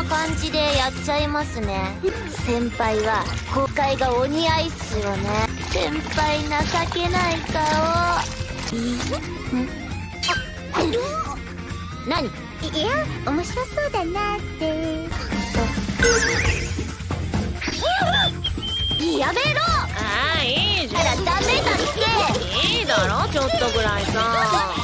な感じでやっちゃいますね。先輩は公開がお似合いっすよね。先輩情けない顔。何？いや、面白そうだなって。やめろ！ ああ、いいじゃん。 あら、ダメだって。 いいだろ、ちょっとぐらいさ。